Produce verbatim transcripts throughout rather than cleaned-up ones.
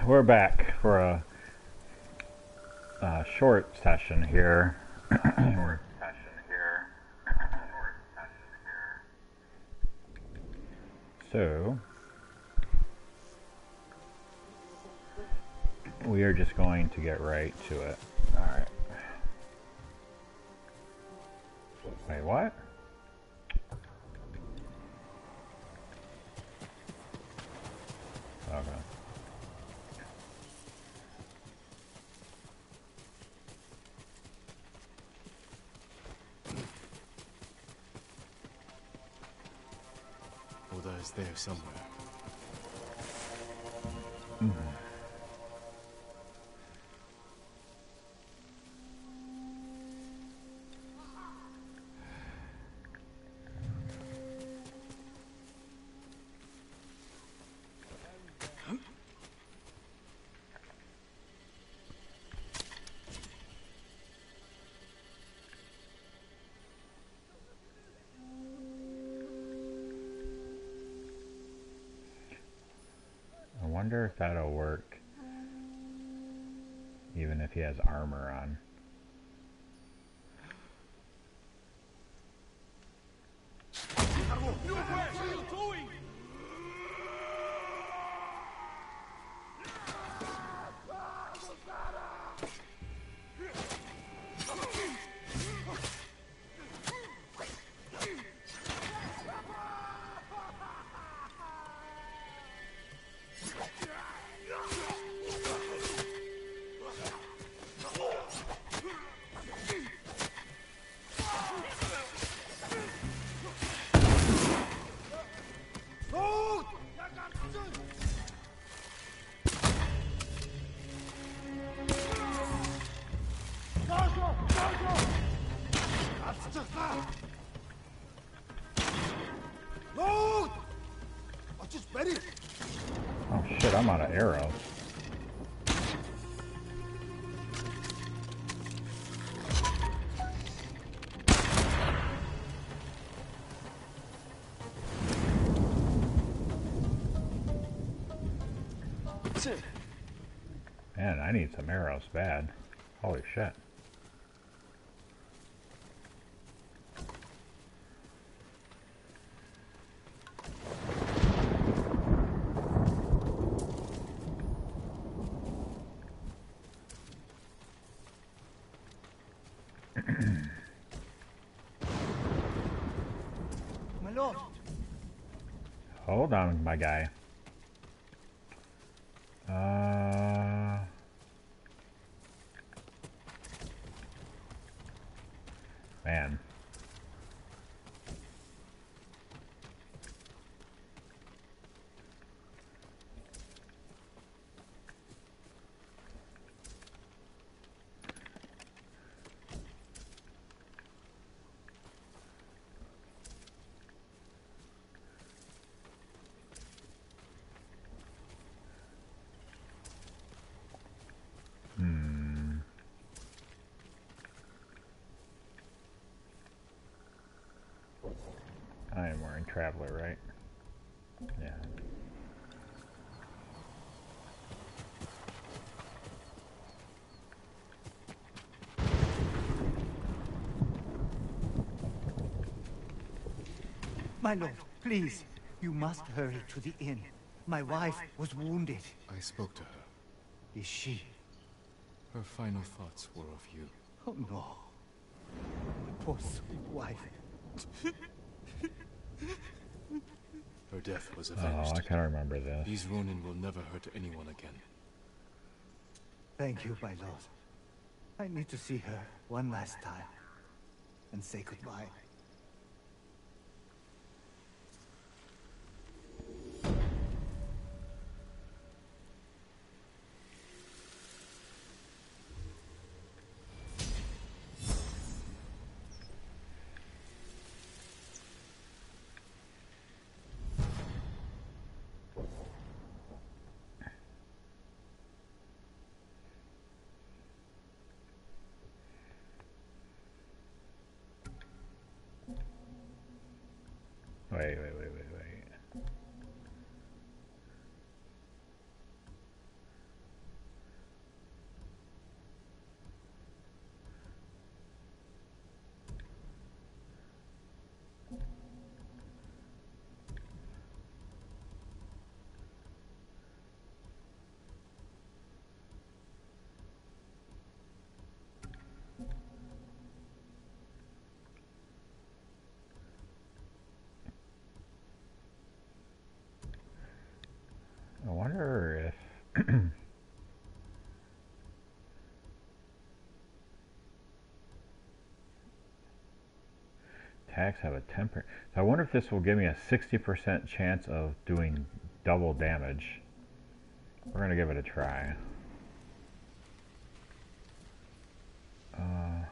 we're back for a, a short session here. Short session here. Short session here. So, we are just going to get right to it. Alright. Wait, what? Okay. Oda is there somewhere. Mm. I wonder if that'll work even if he has armor on. Oh shit, I'm out of arrows. Man, I need some arrows bad. Holy shit. My lord. Hold on, my guy. Uh, man. Hmm. I am wearing Traveler, right? Yeah. My lord, please. You must hurry to the inn. My wife was wounded. I spoke to her. Is she? Her final thoughts were of you. Oh no. My poor sweet wife. Her death was Oh, avenged. I kind of remember this. These Ronin will never hurt anyone again. Thank you, my lord. I need to see her one last time and say goodbye. Wait, wait, wait, wait, wait. Attacks have a ten percent. So I wonder if this will give me a sixty percent chance of doing double damage. We're going to give it a try. Uh,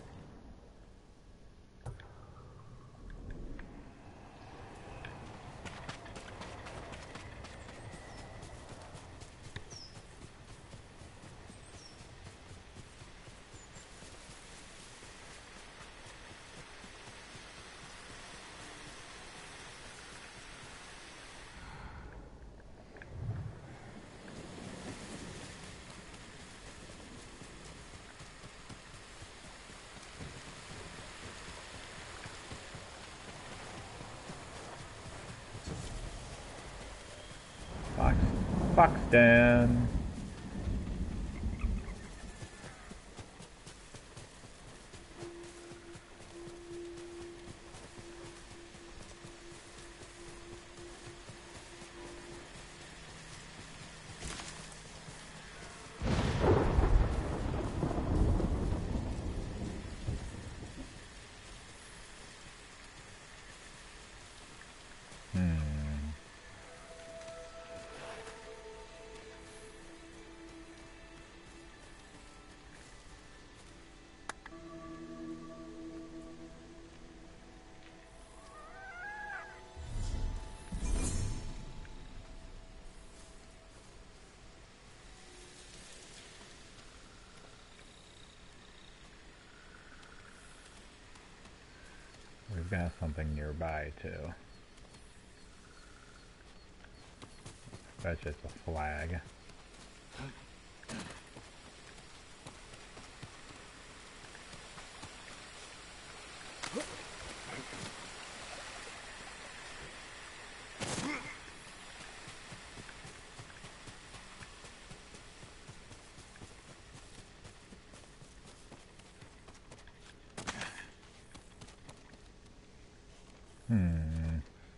Fox, Foxden. We've got something nearby too. That's just a flag. Hmm.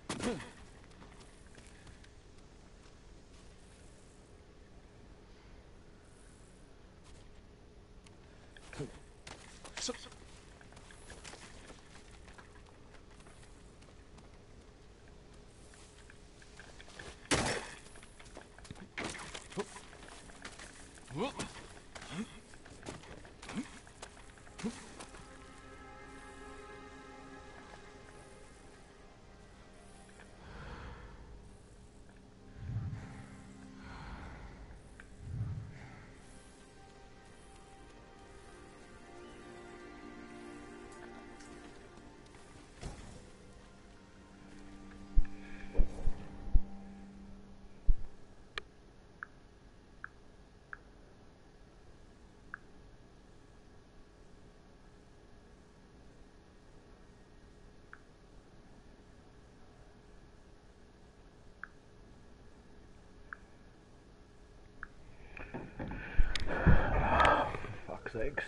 Fuck's sakes.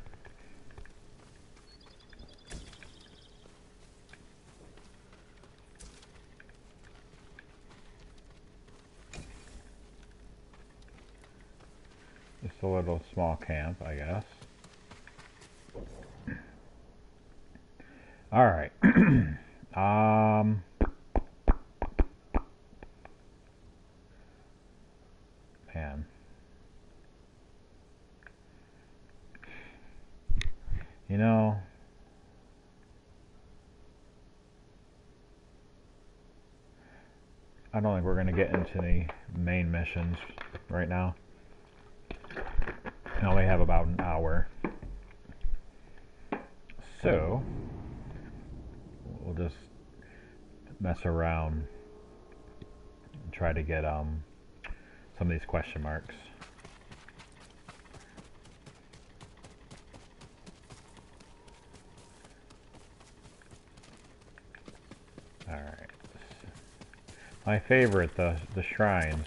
Just a little small camp, I guess. All right. um. Man. You know, I don't think we're going to get into the main missions right now. I only have about an hour. So, we'll just mess around and try to get um, some of these question marks. Alright. My favorite, the, the shrines.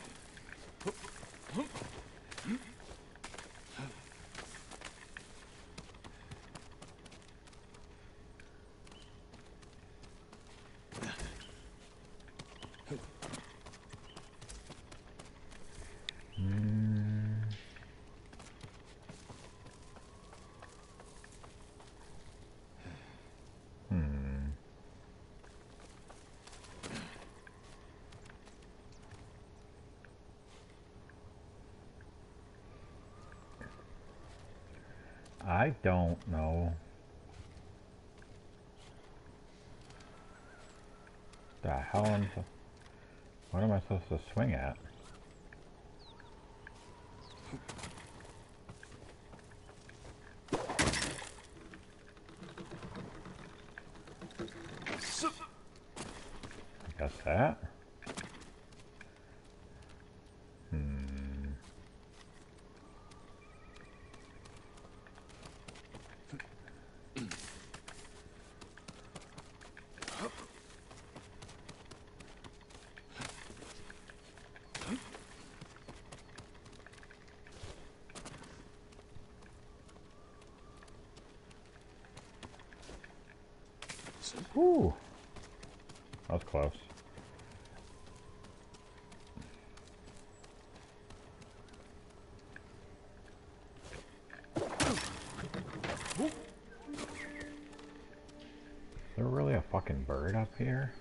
Mm. I don't know. The hell am I, what am I supposed to swing at? I guess that. Hmm. Ooh. That was close. Is there really a fucking bird up here?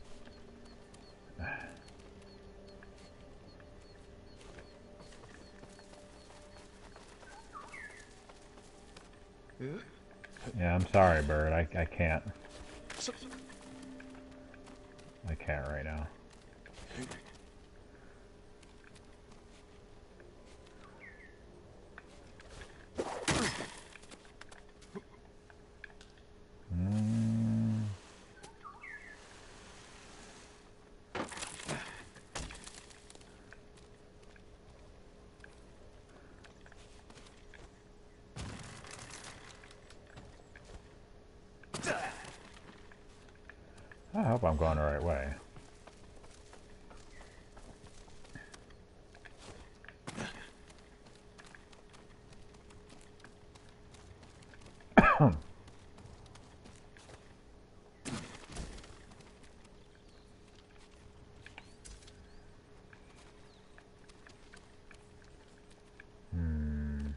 Yeah, I'm sorry, bird. I, I can't. I can't right now. Mm. I hope I'm going the right way. Hmm.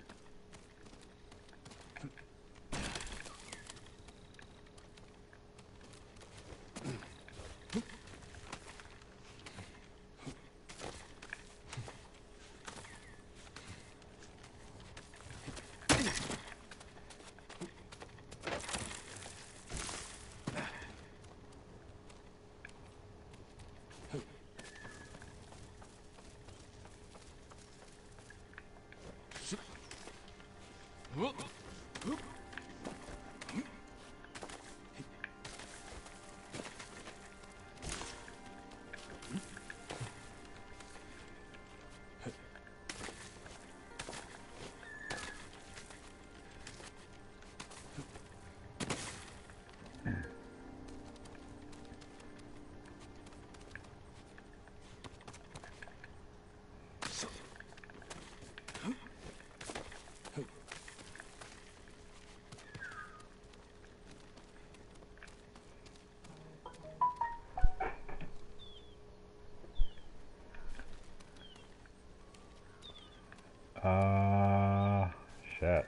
Uh, shit.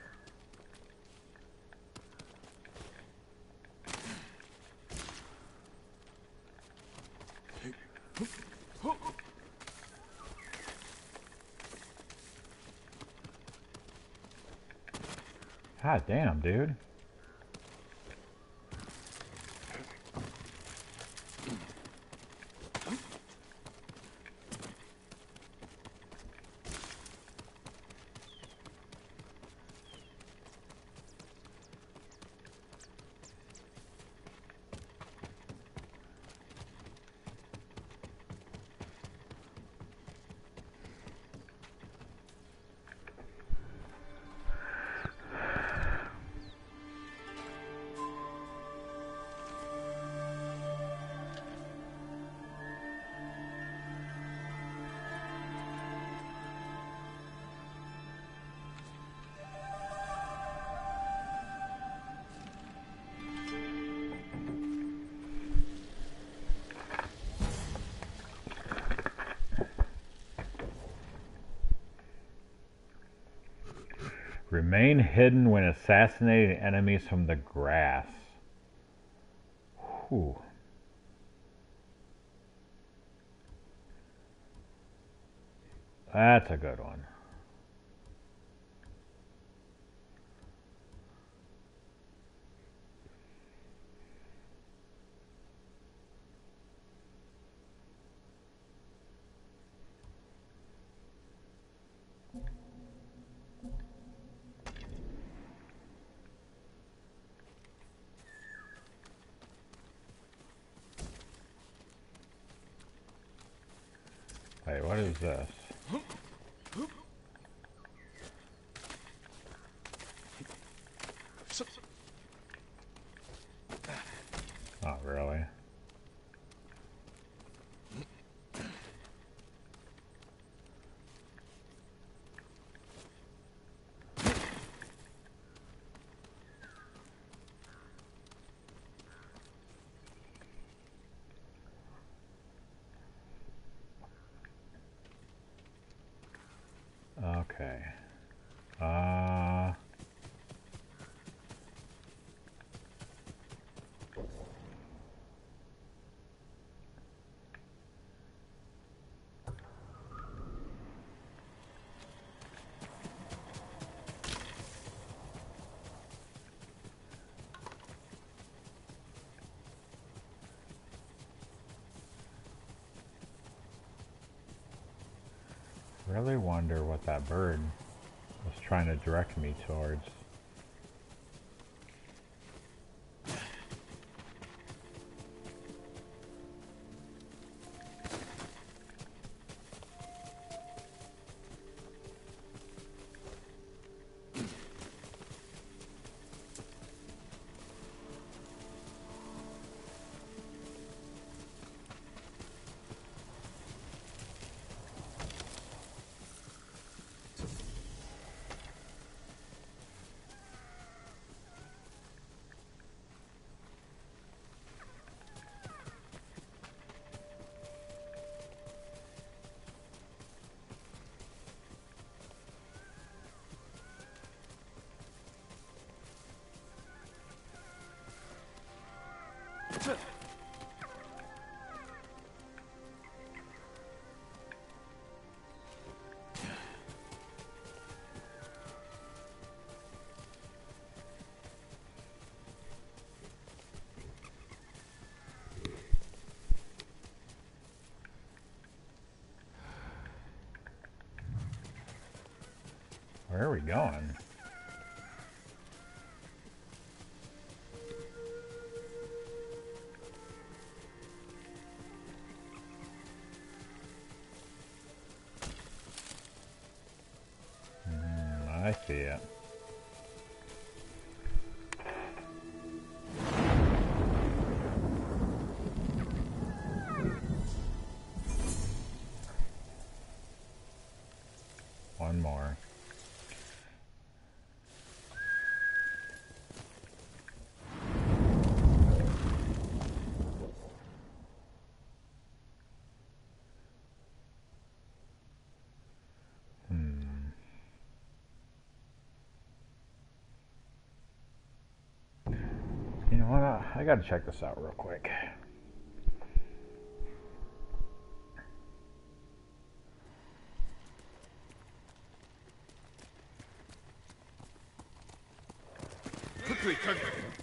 God damn, dude. Remain hidden when assassinating enemies from the grass. Whew. That's a good one. What is this? Oh, really? Okay. Uh... Really wonder what that bird was trying to direct me towards. Where are we going? Hmm, I see it. One more. You know what? I, I gotta check this out real quick. Quickly, quickly.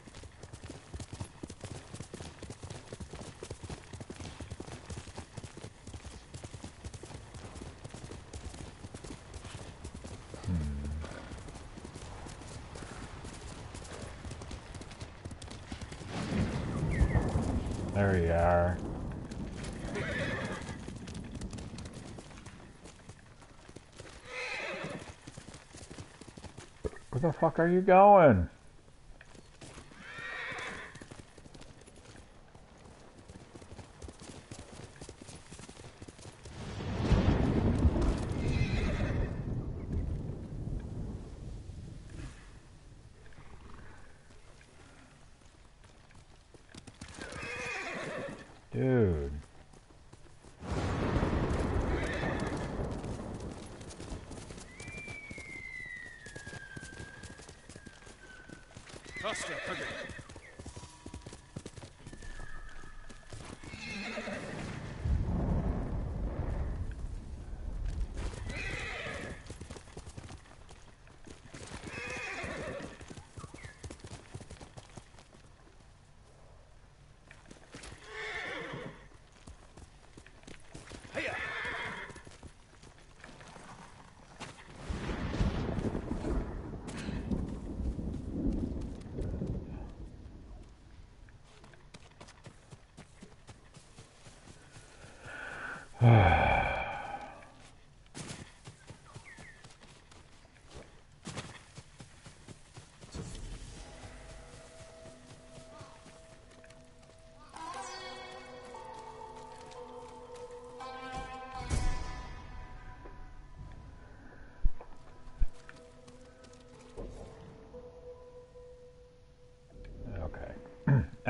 There you are. Where the fuck are you going? Dude. Faster, quickly. Hiya!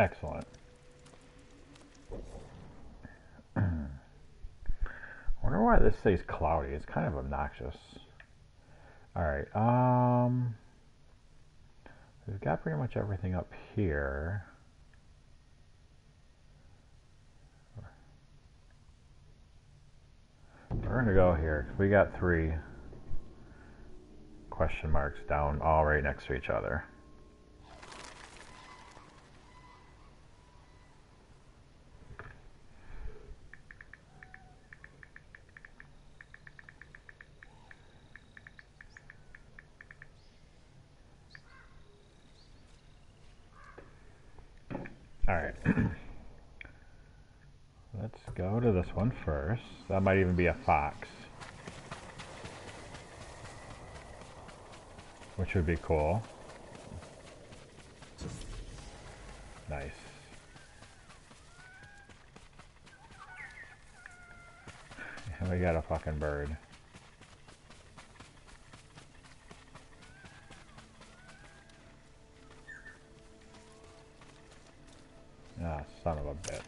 Excellent. Wonder why this stays cloudy. It's kind of obnoxious. Alright, um... we've got pretty much everything up here. We're gonna go here. We got three question marks down all right next to each other. Alright. Let's go to this one first. That might even be a fox. Which would be cool. Nice. And we got a fucking bird. Ah, son of a bitch.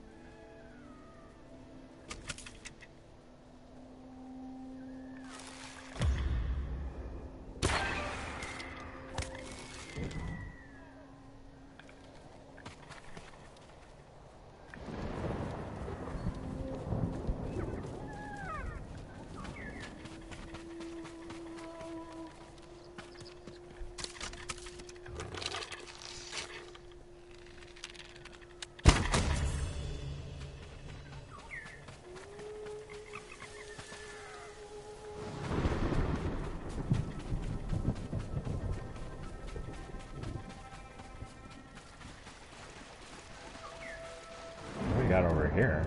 Got over here.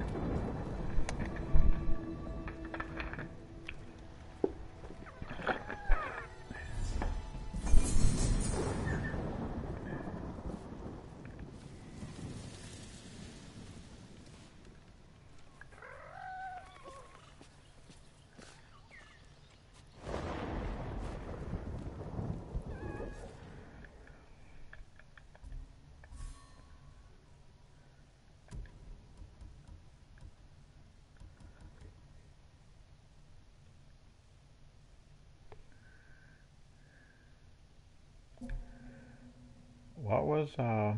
What was, uh...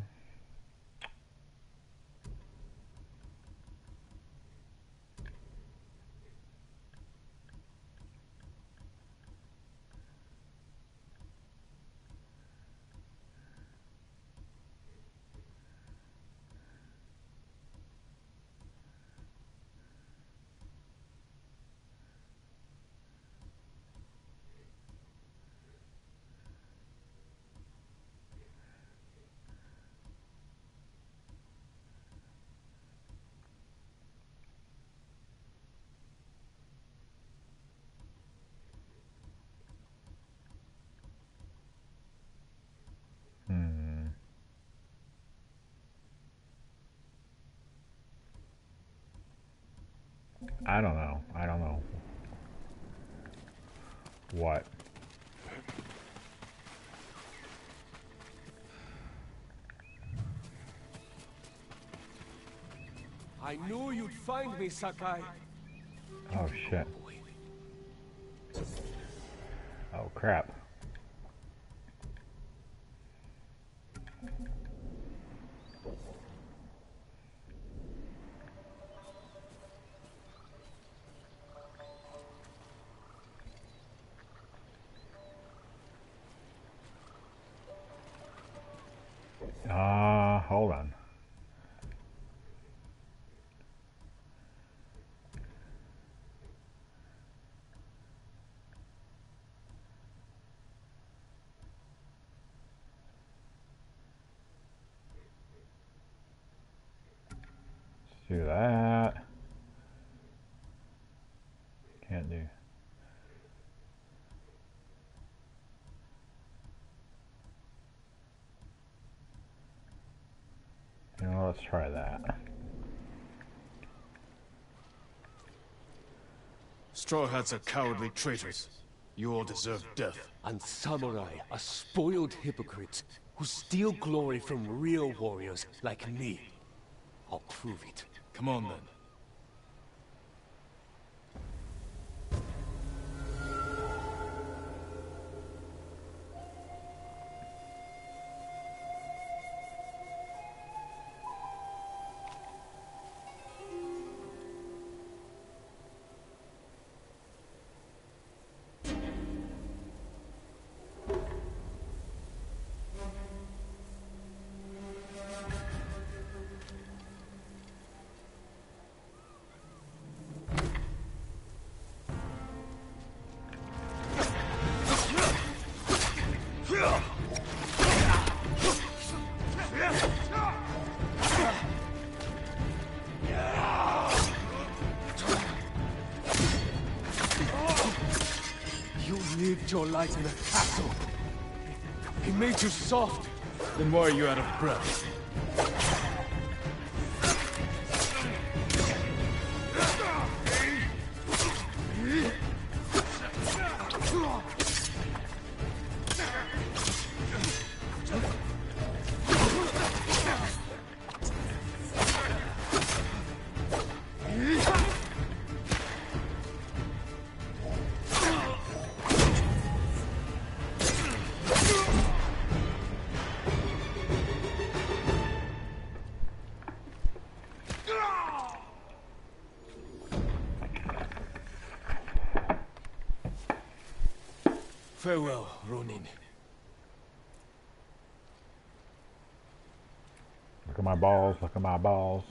Hmm. I don't know. I don't know. What? I knew you'd find me, Sakai. Oh shit. Oh crap. Uh, hold on. Let's do that. Can't do. You know, let's try that. Straw Hats are cowardly traitors. You all deserve death. And Samurai are spoiled hypocrites. who steal glory from real warriors like me. I'll prove it. Come on then. Your light in the castle. He made you soft. Then why are you out of breath? Farewell, Ronin. Look at my balls, look at my balls.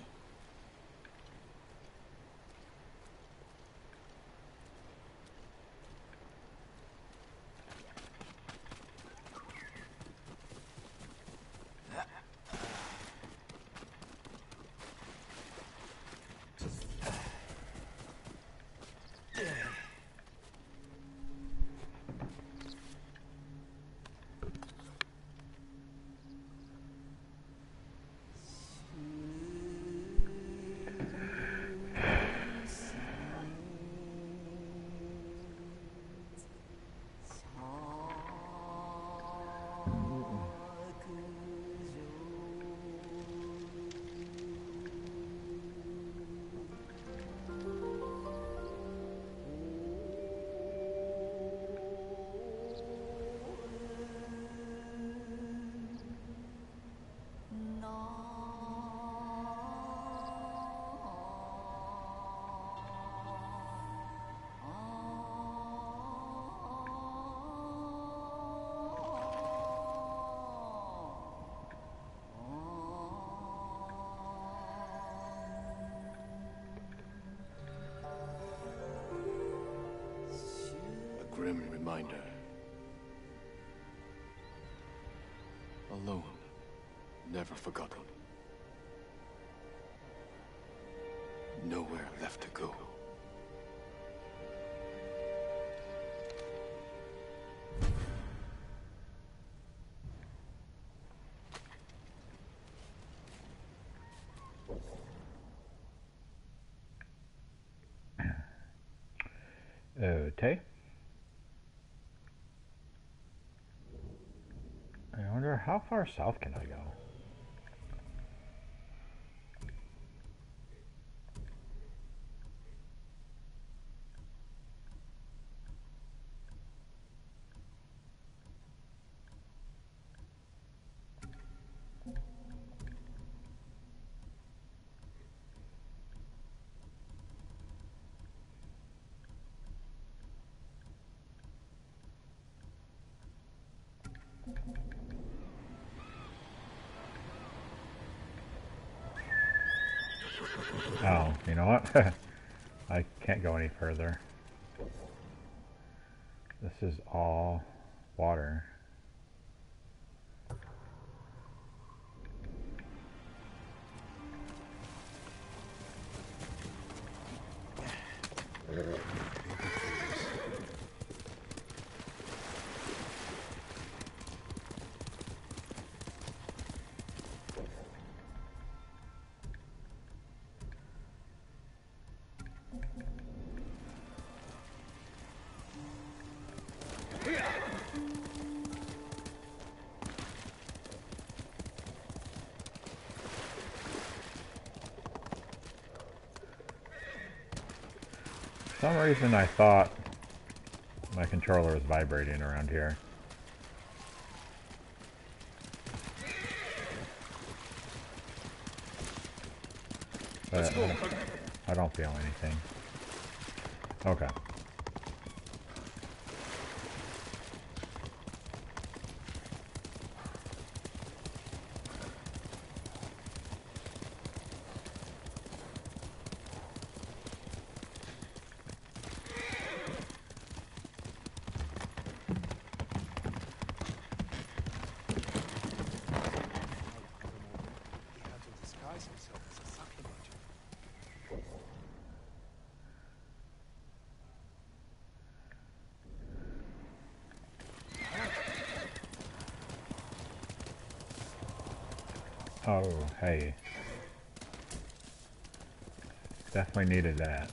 Grim reminder. Alone, never forgotten. Nowhere left to go. Okay. I wonder how far south can I go? Oh, you know what? I can't go any further. This is all water. some reason I thought my controller was vibrating around here. But I don't, I don't feel anything. Okay. Oh, hey. Definitely needed that.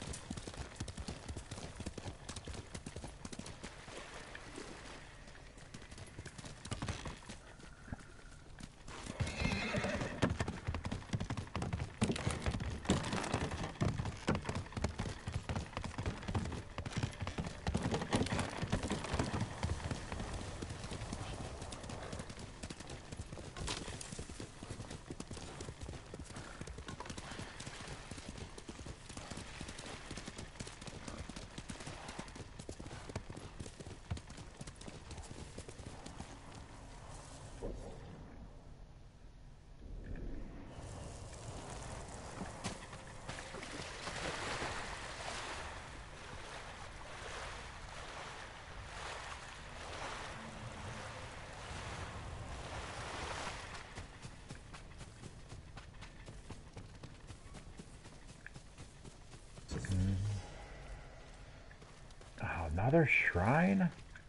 Oh, another shrine?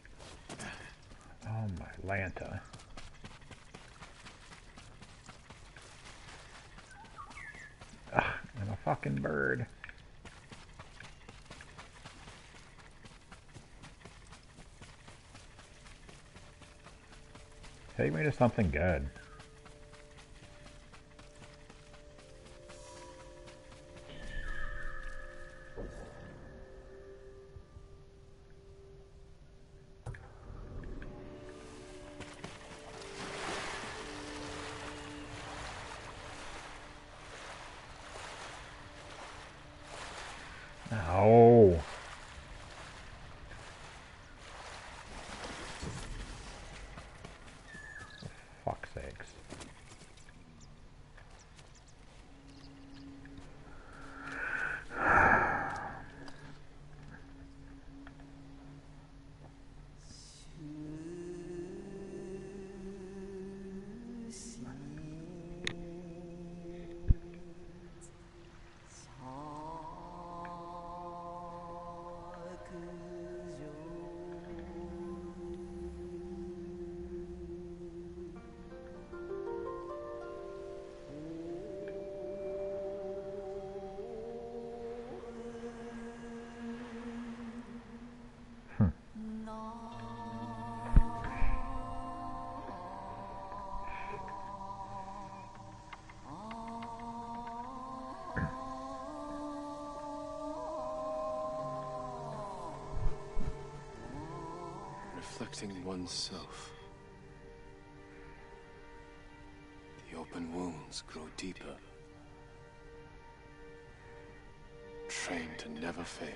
Oh my Lanta. Ugh, and a fucking bird. Take me to something good. Oh. Fuck's sakes. Reflecting oneself. The open wounds grow deeper. Trained to never fail.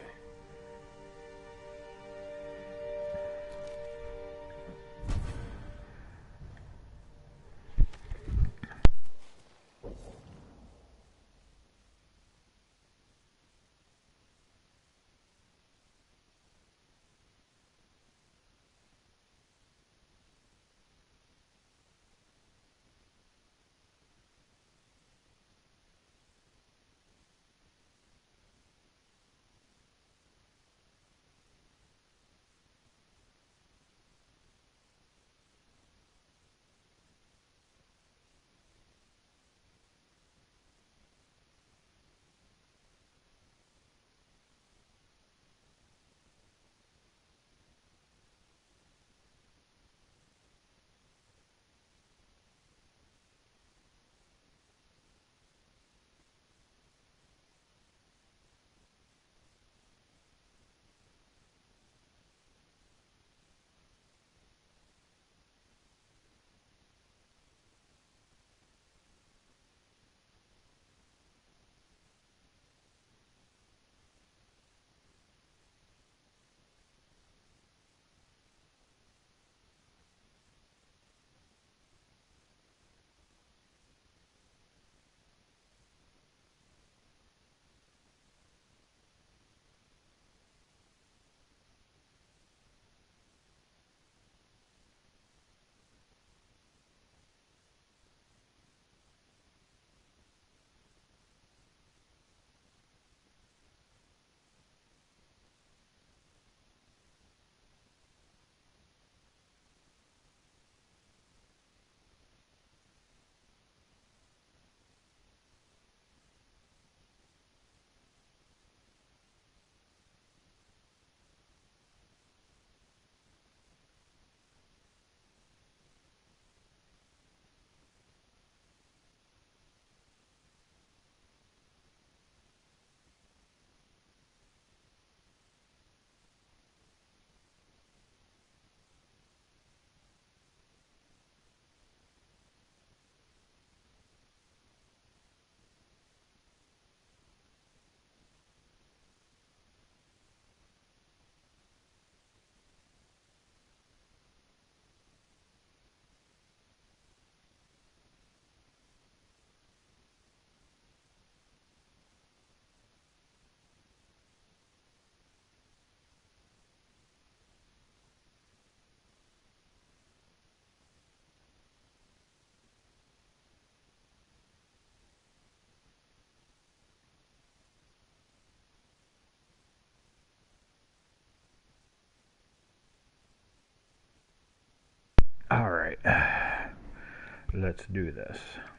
Alright. Let's do this.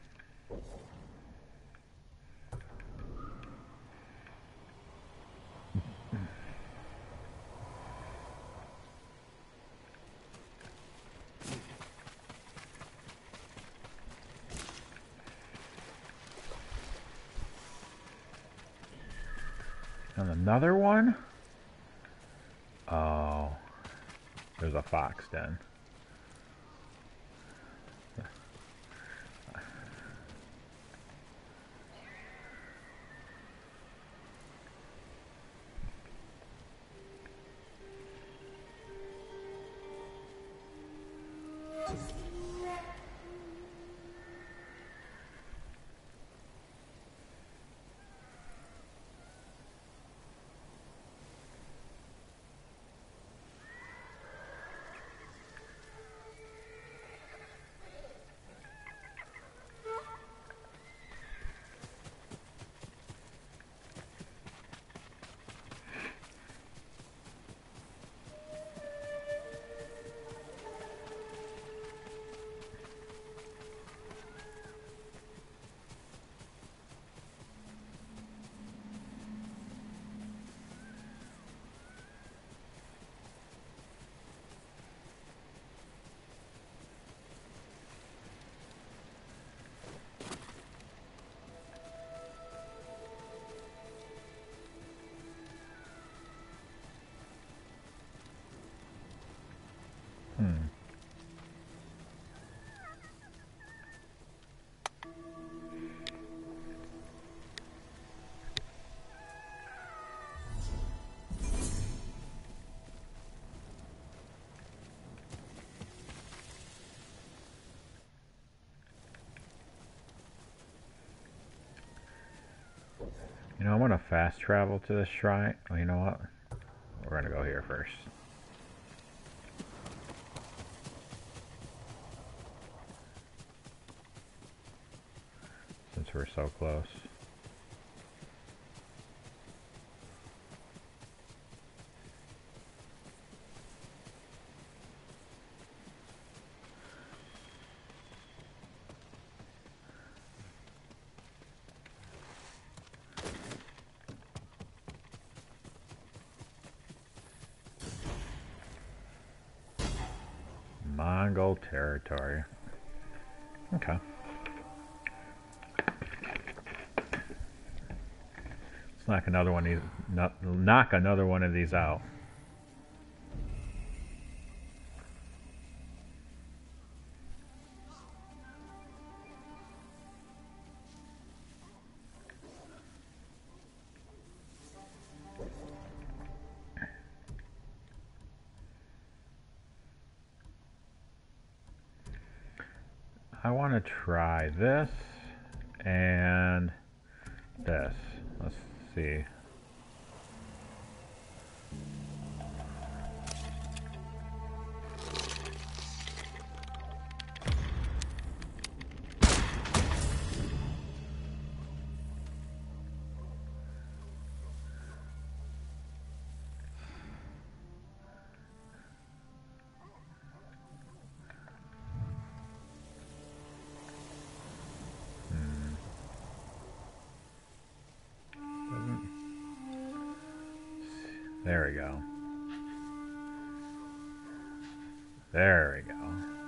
And another one? Oh, there's a fox den. Hmm. You know, I'm gonna fast travel to this shrine. Oh, you know what? We're gonna go here first. Since we're so close. Mongol territory. Okay. Let's knock another one of these, knock, knock another one of these out. I want to try this and this. Let's see. There we go. There we go.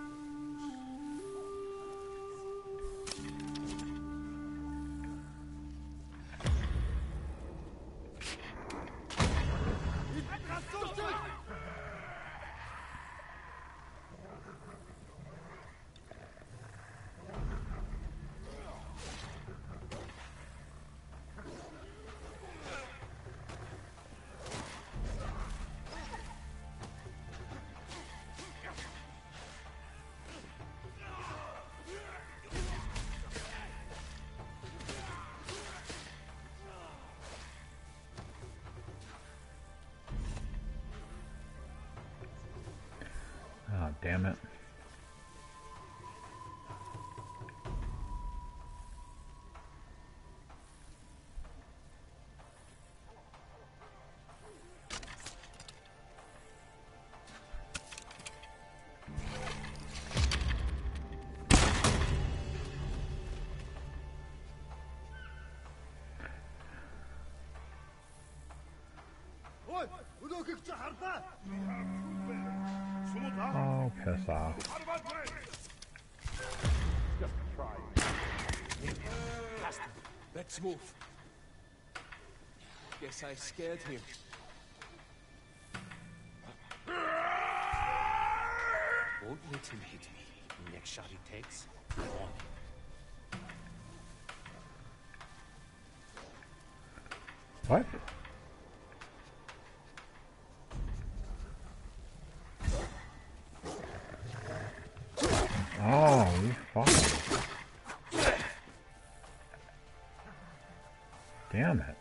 Oh, damn it. Oh, piss off. Let's move. Guess I scared him. Won't let him hit me. Next shot he takes, on. What? Oh, you fuck. Damn it.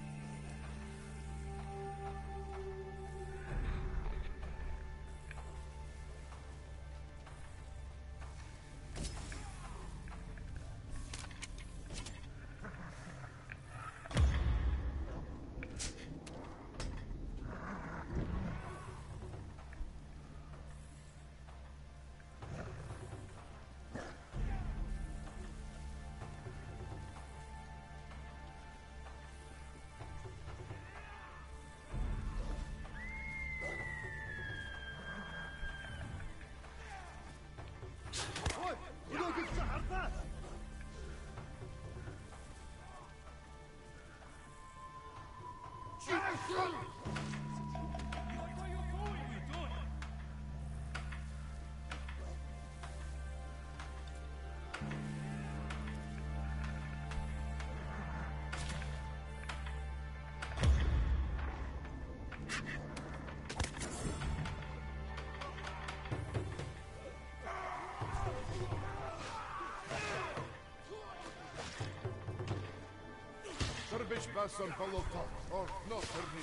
Son Palota, or no,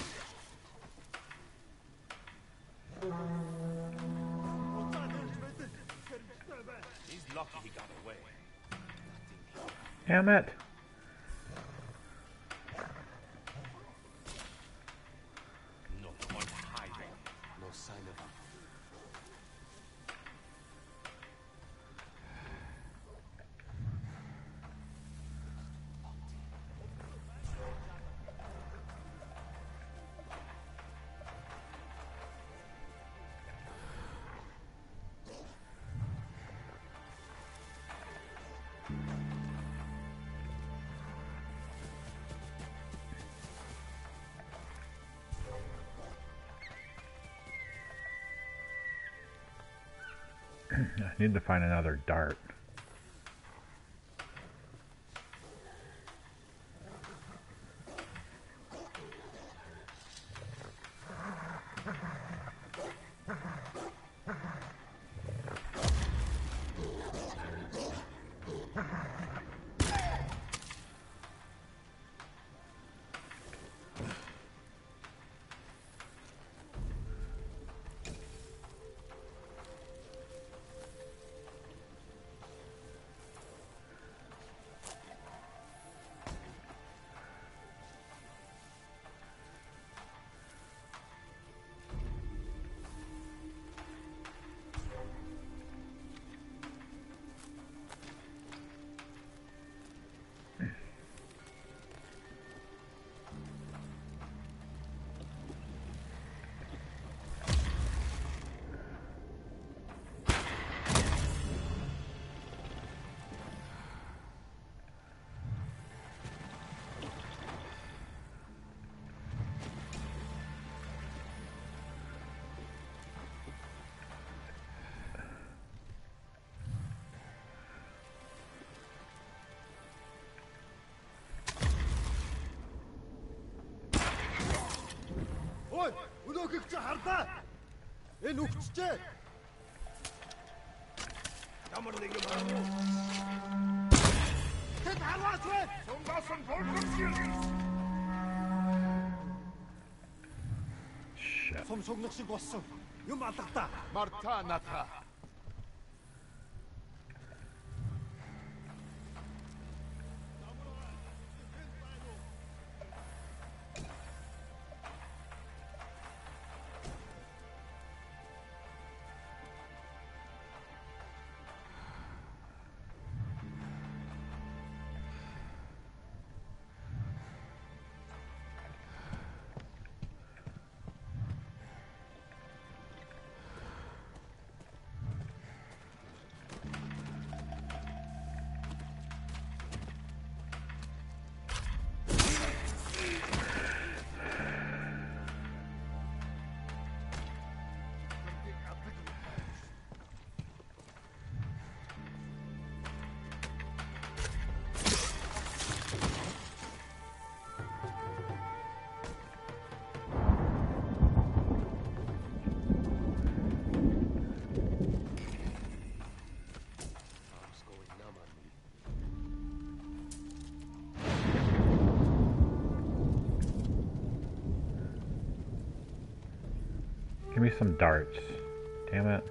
He's lucky he got away. Damn it. No point hiding. No sign of him. I need to find another dart. Ой, өнөөгч хардаа. Энэ үгчтэй. Ямар нэг юм байна уу? Тэд харваач вэ? Сунгасан болчихсон. Shit. Сум сугнах шиг болсон. Юм алгадаа. Марта ната. me some darts. Damn it.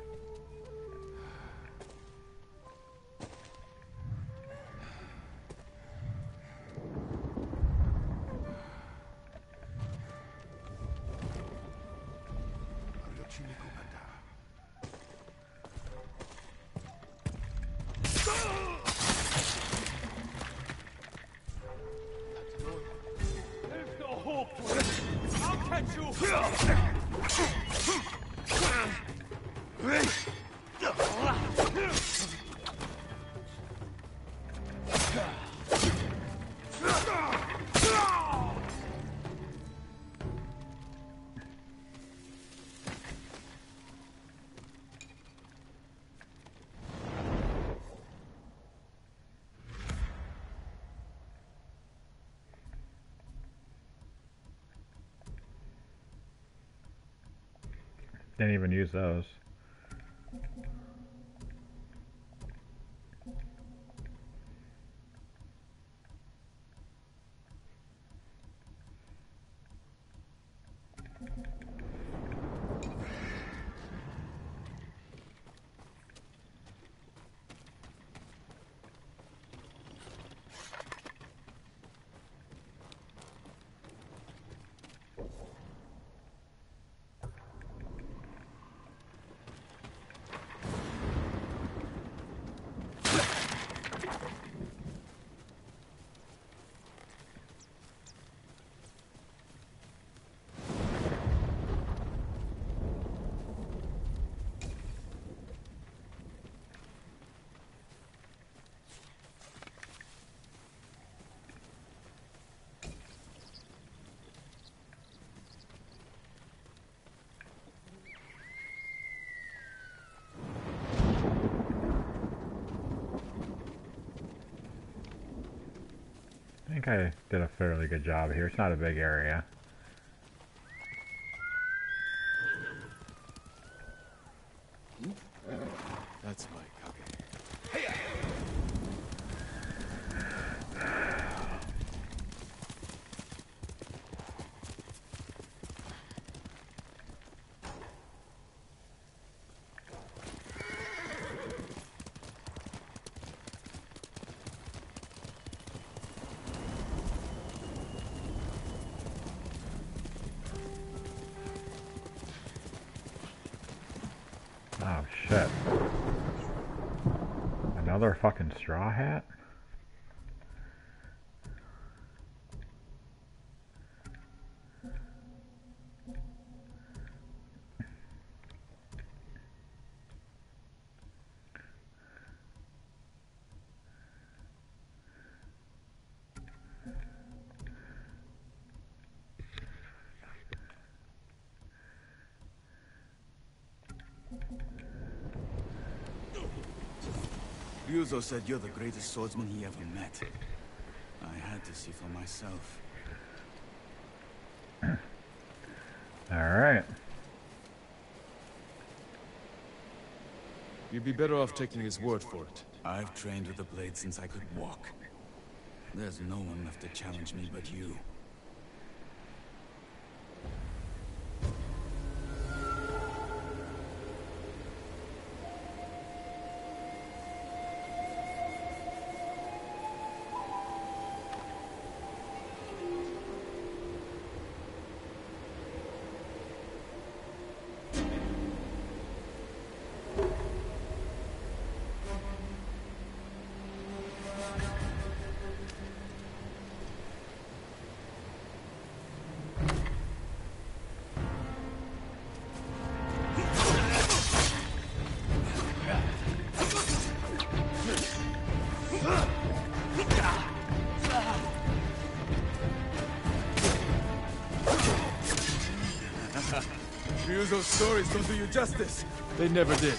Didn't even use those. I think I did a fairly good job here. It's not a big area. That's my copy. Oh shit. Another fucking straw hat? Ryuzo said you're the greatest swordsman he ever met. I had to see for myself. Alright. You'd be better off taking his word for it. I've trained with the blade since I could walk. There's no one left to challenge me but you. Ryuzo's stories don't do you justice. They never did.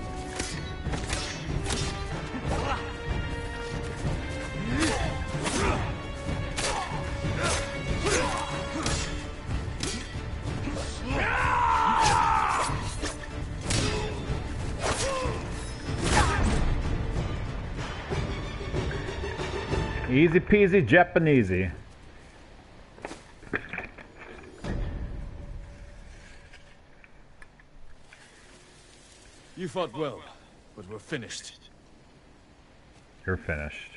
Easy peasy Japanesey. You fought well, but we're finished. You're finished.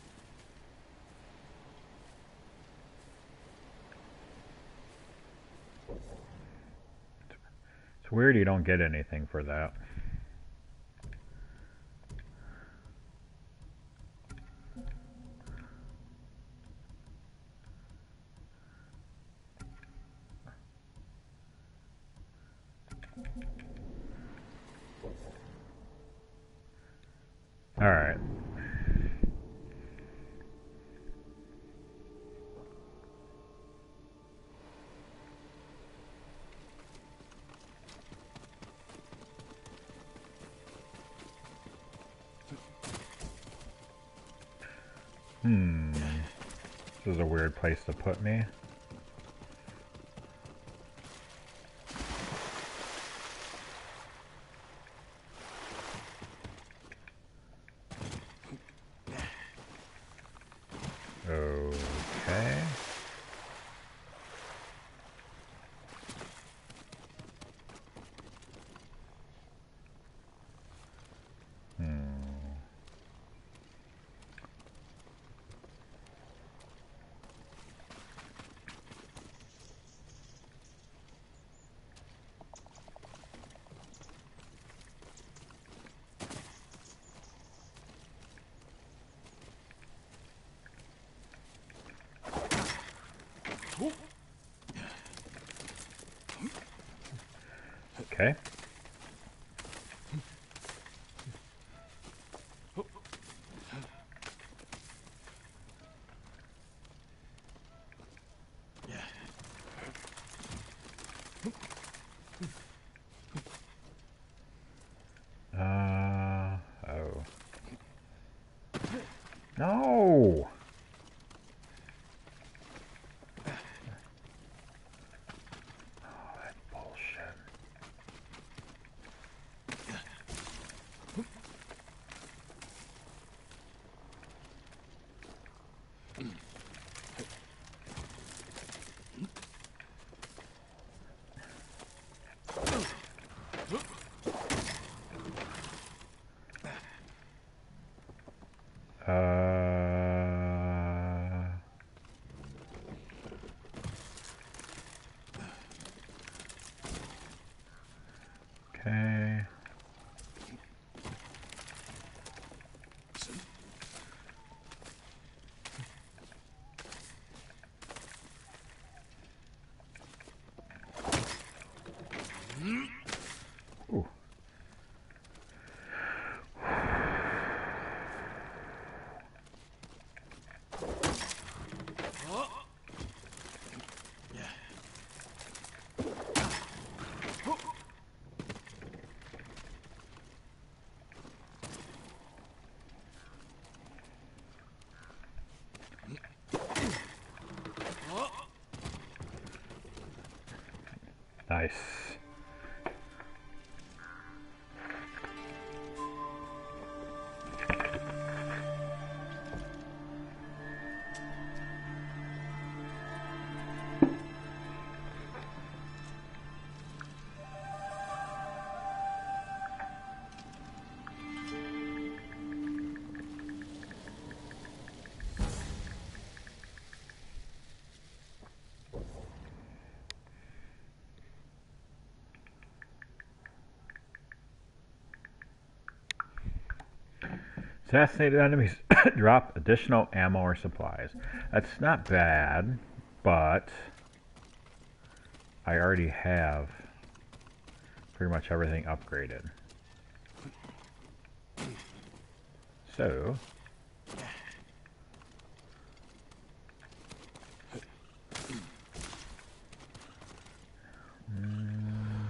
It's weird you don't get anything for that. All right. Hmm. This is a weird place to put me. Okay. Hmm. Okay. Uh, oh. No! Oh, that bullshit. Uh... Okay. Ooh. Nice. Assassinated enemies drop additional ammo or supplies. That's not bad, but I already have pretty much everything upgraded. So, mm,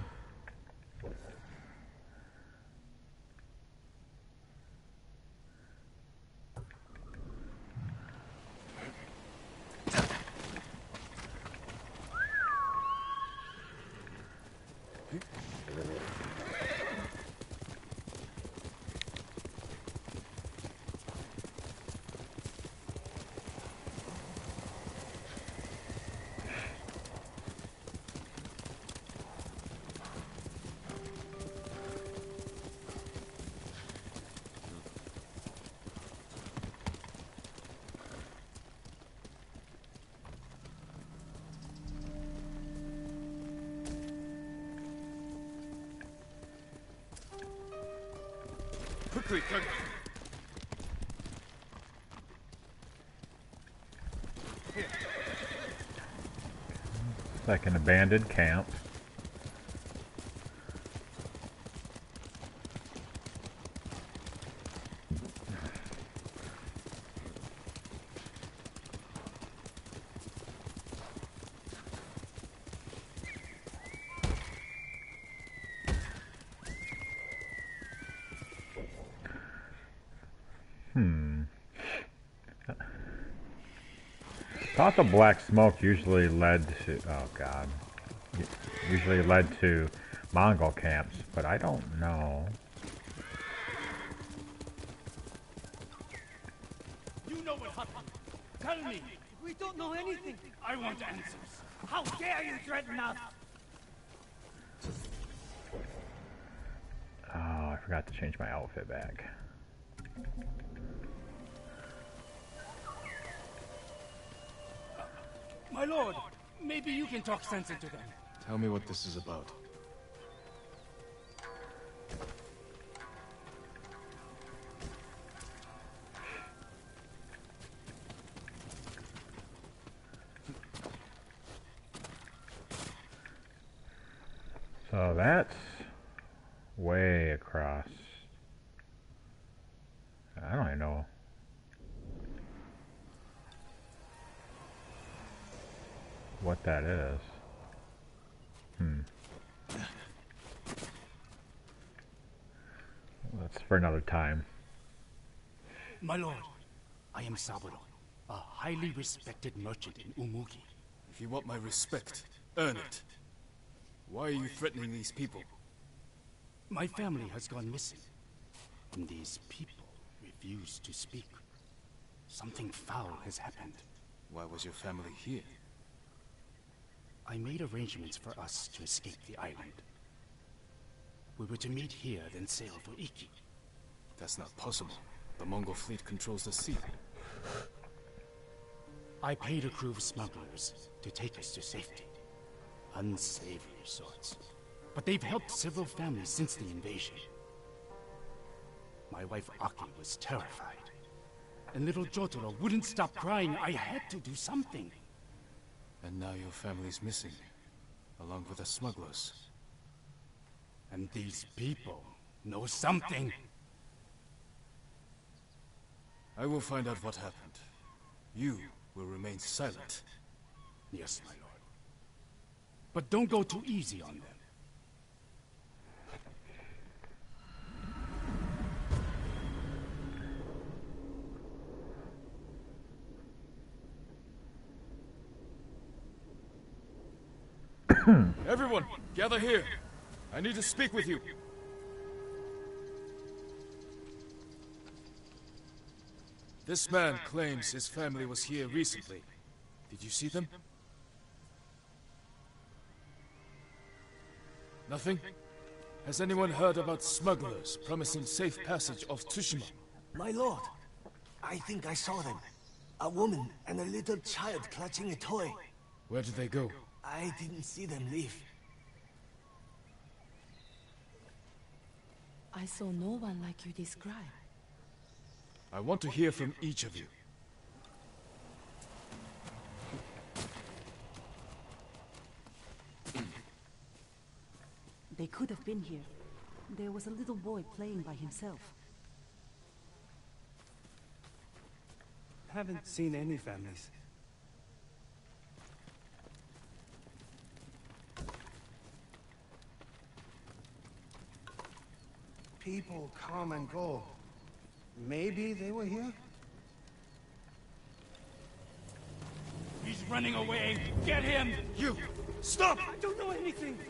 Quickly, Kage. Like an abandoned camp. Hmm. Thought the black smoke usually led to, oh god, usually led to Mongol camps, but I don't know. You know what happened. Tell me. We don't know anything. I want answers. How dare you threaten us? Oh, I forgot to change my outfit back. My lord, maybe you can talk sense into them. Tell me what this is about. So that's way across. I don't even know. What that is. Hmm. That's for another time. My lord, I am Saburo, a highly respected merchant in Umugi. If you want my respect, earn it. Why are you threatening these people? My family has gone missing, and these people refuse to speak. Something foul has happened. Why was your family here? I made arrangements for us to escape the island. We were to meet here, then sail for Iki. That's not possible. The Mongol fleet controls the sea. I paid a crew of smugglers to take us to safety. Unsavory sorts. But they've helped several families since the invasion. My wife Aki was terrified. And little Jotaro wouldn't stop crying. I had to do something. And now your family's missing, along with the smugglers. And these people know something. I will find out what happened. You will remain silent. Yes, my lord. But don't go too easy on them. Everyone, gather here. I need to speak with you. This man claims his family was here recently. Did you see them? Nothing? Has anyone heard about smugglers promising safe passage of Tsushima? My lord, I think I saw them. A woman and a little child clutching a toy. Where did they go? I didn't see them leave. I saw no one like you describe. I want to hear from each of you. They could have been here. There was a little boy playing by himself. Haven't seen any families. People come and go. Maybe they were here? He's running away. Get him! You! Stop! I don't know anything.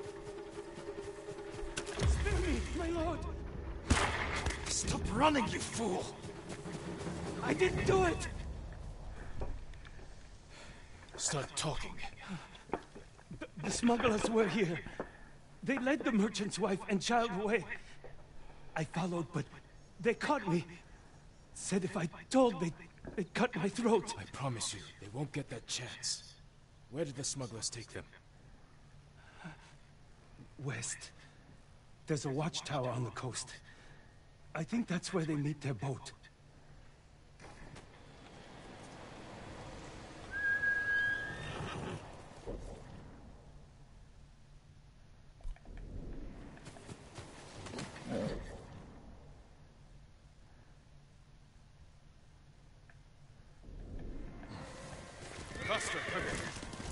Spare me, my lord. Stop running, you fool! I didn't do it. Start talking. The, the smugglers were here. They led the merchant's wife and child away. I followed, but they caught me. Said if I told, they'd, they'd cut my throat. I promise you, they won't get that chance. Where did the smugglers take them? West. There's a watchtower on the coast. I think that's where they meet their boat. Custer, come here.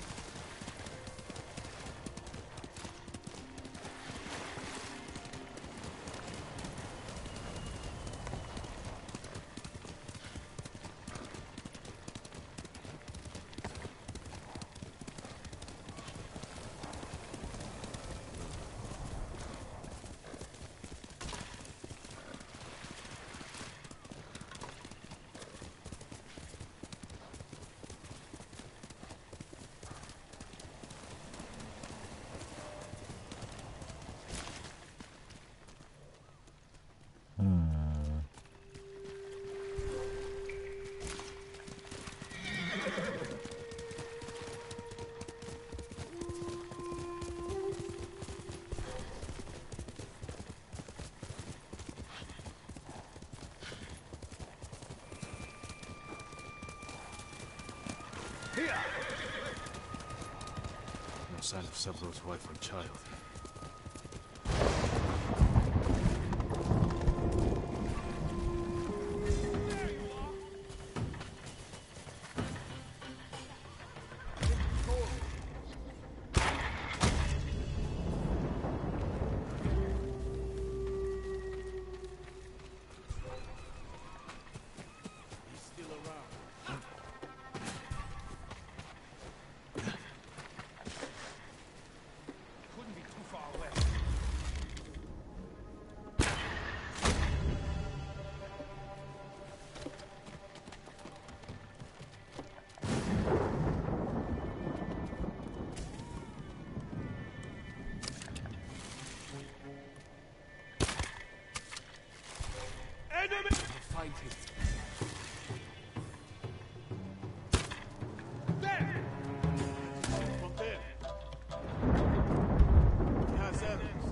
No sign of Sub-Ro's wife or child. Find him. From there. He has arrows.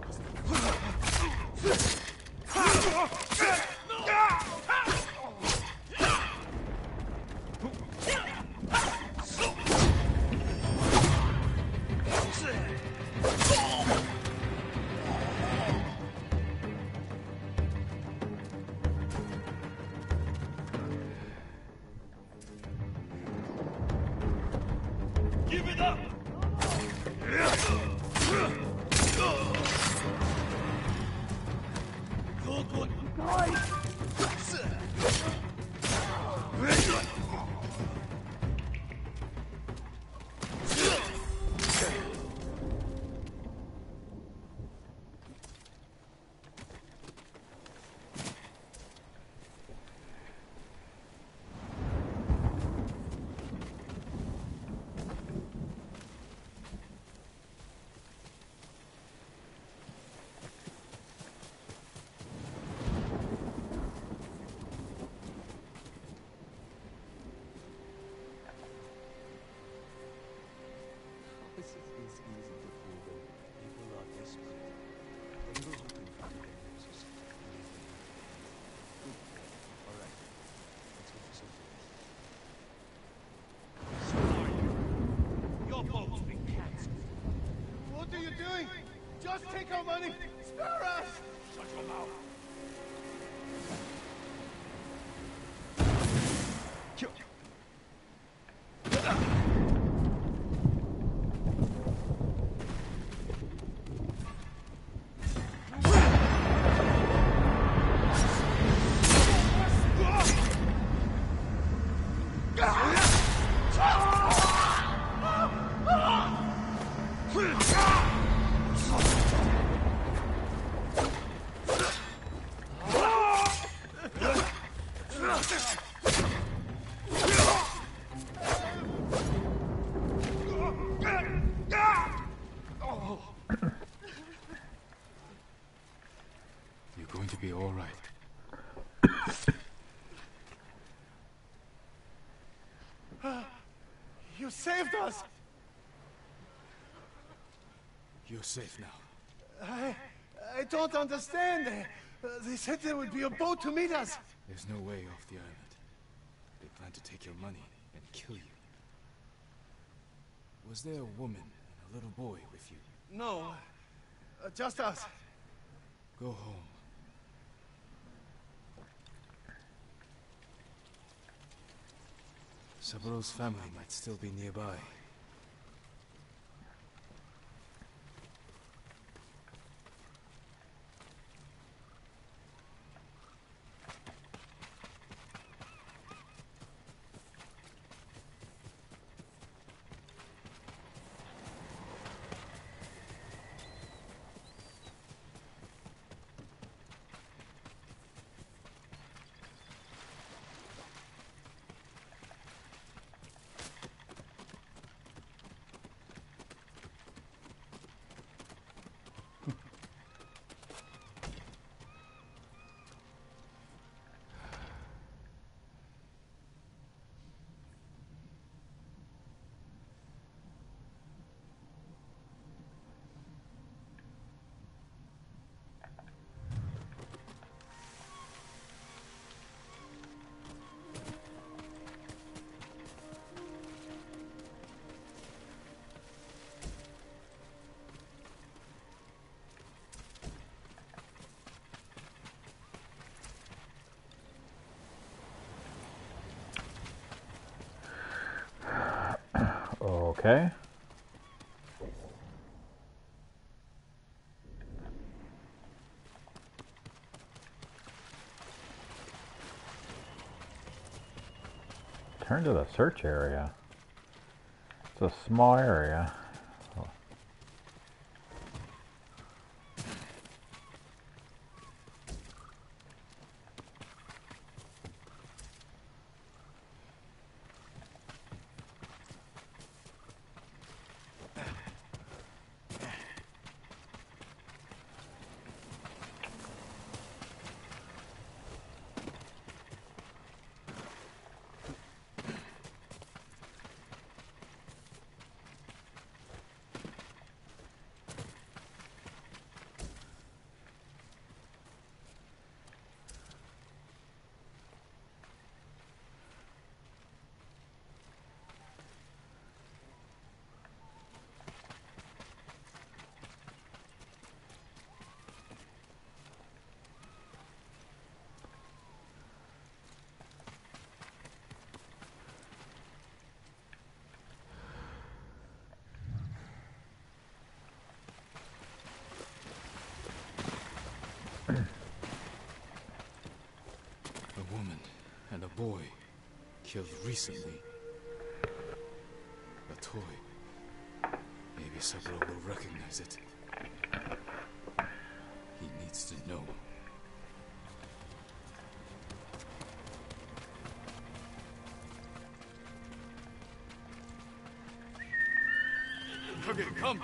Give it up! Good one. What are you doing? Just take our money! Spare us! Shut your mouth! Kill. You're going to be all right. You saved us! You're safe now. I... I don't understand. Uh, they said there would be a boat to meet us. There's no way off the island. They plan to take your money and kill you. Was there a woman and a little boy with you? No, uh, just us. Go home. Saburo's family might still be nearby. Okay. Turn to the search area. It's a small area. A woman and a boy killed recently. A toy. Maybe Saburo will recognize it. He needs to know. Okay, come!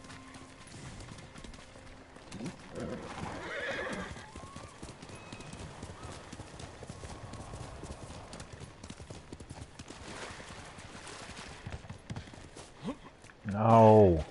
No.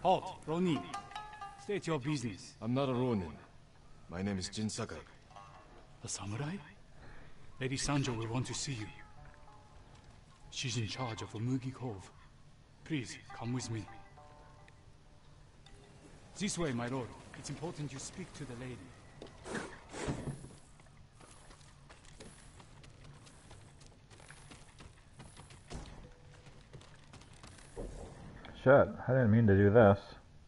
Halt, Ronin. State your business. I'm not a Ronin. My name is Jin Sakai. A samurai? Lady Sanjo will want to see you. She's in charge of Umugi Cove. Please, come with me. This way, my lord. It's important you speak to the lady. Shit, I didn't mean to do this.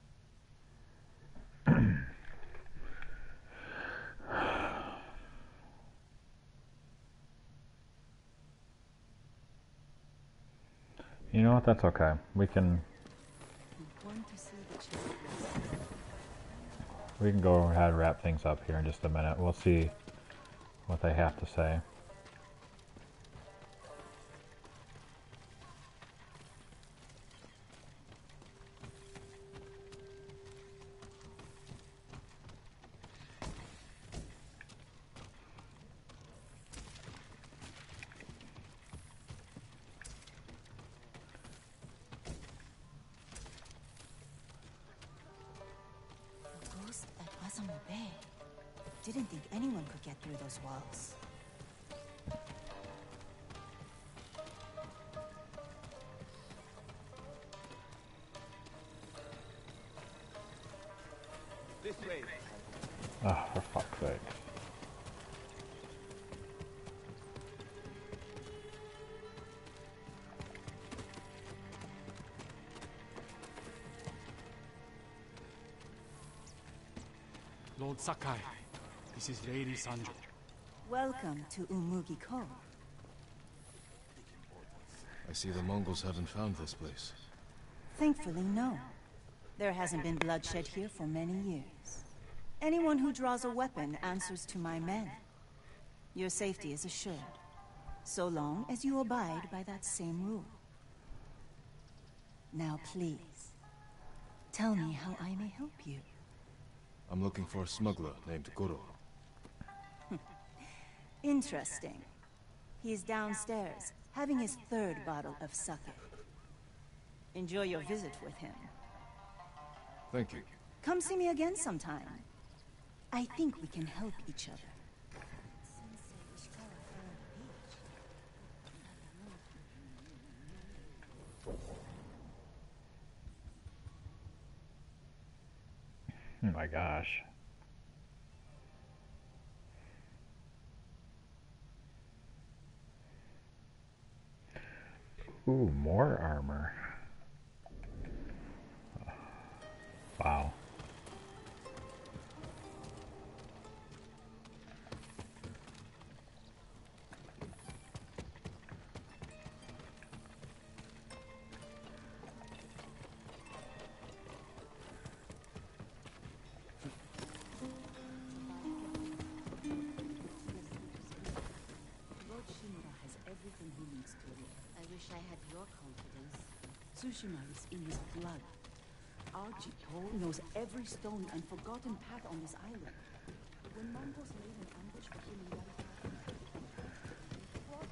You know what? That's okay. We can we can go ahead and wrap things up here in just a minute. We'll see what they have to say. Didn't think anyone could get through those walls. This way. Oh, for fuck's sake. Lord Sakai, this is Lady Sanjo. Welcome to Umugi Cove. I see the Mongols haven't found this place. Thankfully, no. There hasn't been bloodshed here for many years. Anyone who draws a weapon answers to my men. Your safety is assured, so long as you abide by that same rule. Now please, tell me how I may help you. I'm looking for a smuggler named Goro. Interesting. He's downstairs, having his third bottle of sake. Enjoy your visit with him. Thank you. Come see me again sometime. I think we can help each other. Oh my gosh. Ooh, more armor. Wow. I had your confidence. Tsushima is in his blood. Arjito knows every stone and forgotten path on this island. When Mongols laid an ambush for him in broad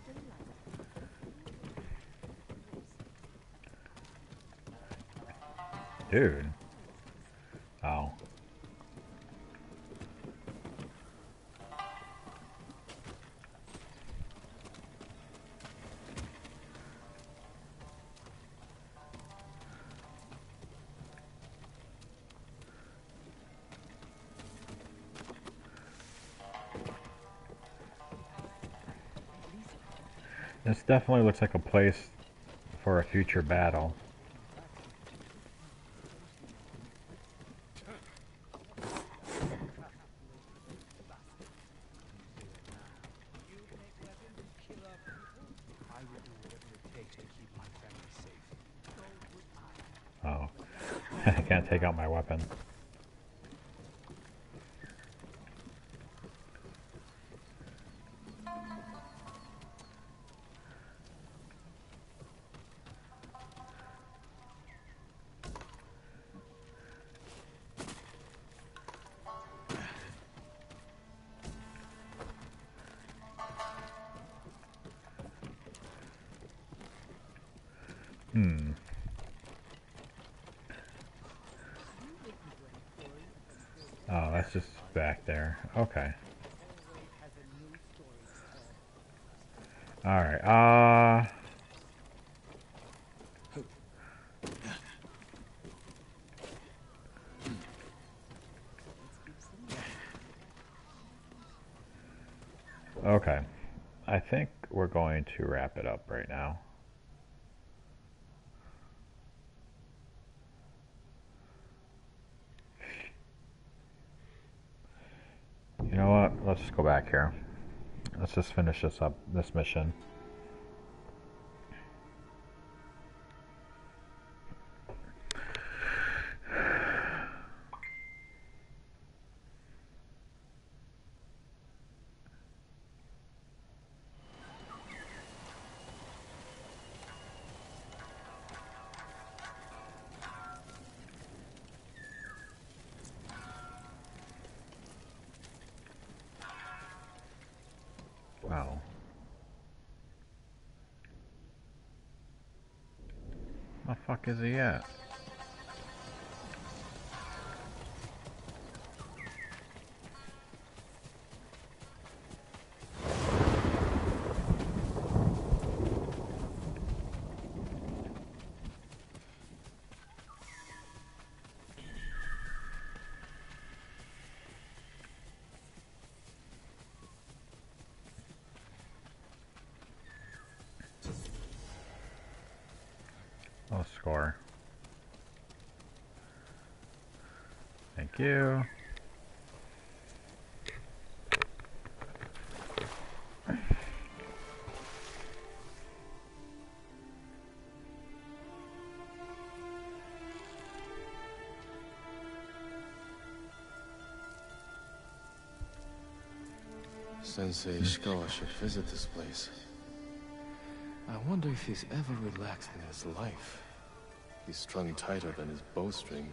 daylight. Dude. Oh. This definitely looks like a place for a future battle. Oh, I can't take out my weapon. Hmm. it's just back there. Okay. Alright, uh... Okay. I think we're going to wrap it up right now. You know what? Let's just go back here. Let's just finish this up, this mission. Wow. Where the fuck is he at? Oh, score. Thank you. Sensei Ishikawa should visit this place. I wonder if he's ever relaxed in his life. He's strung tighter than his bowstring.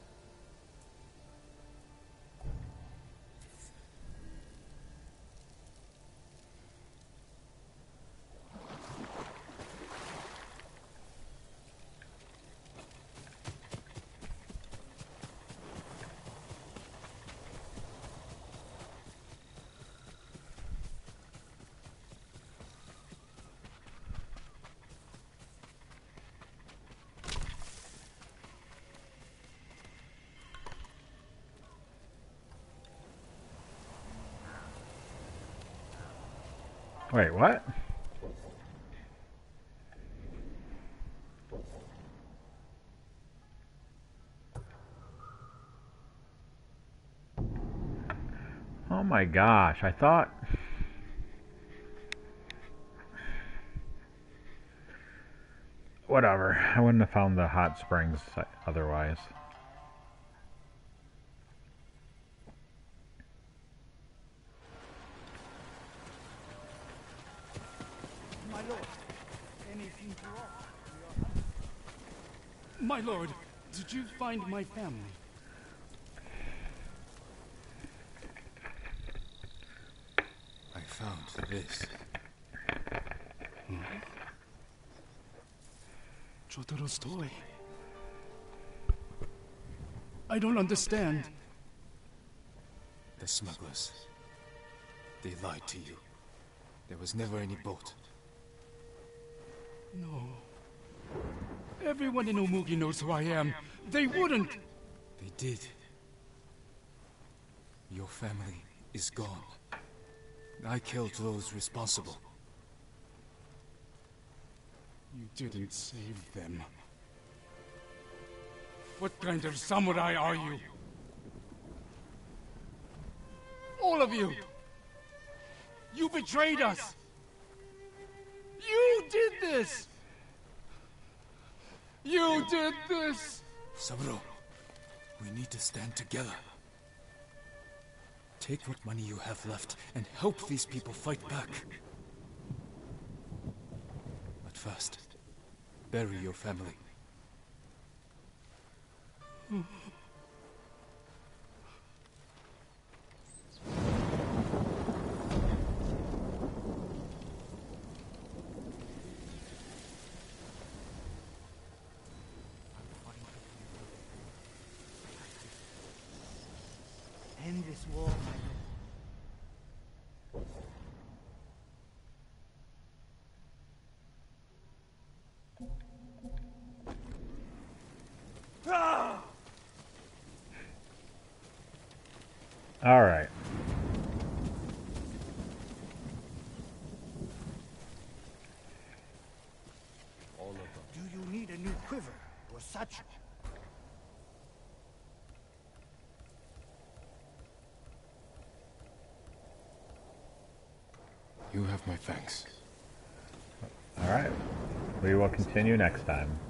Wait, what? Oh my gosh, I thought... Whatever, I wouldn't have found the hot springs otherwise. My lord, anything to offer? My lord, did you find my family? I found this. Hmm? Jotaro's toy. I don't understand. The smugglers. They lied to you. There was never any boat. No. Everyone in Umugi knows who I am. They wouldn't! They did. Your family is gone. I killed those responsible. You didn't save them. What kind of samurai are you? All of you! You betrayed us! You did this! You did this! Saburo, we need to stand together. Take what money you have left and help these people fight back. But first, bury your family. And All right. Do you need a new quiver or satchel? You have my thanks. All right. We will continue next time.